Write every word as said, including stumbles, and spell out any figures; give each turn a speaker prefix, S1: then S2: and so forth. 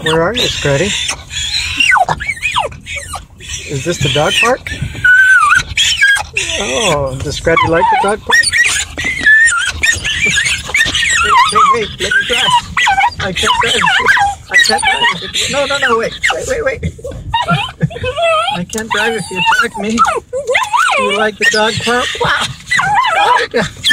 S1: Where are you, Scrattie? Is this the dog park? Oh, does Scrattie like the dog park? Hey, hey, hey, let me drive. I can't drive. I can't drive. No, no, no, wait, wait, wait, wait. I can't drive if you attack me. You like the dog park? Wow.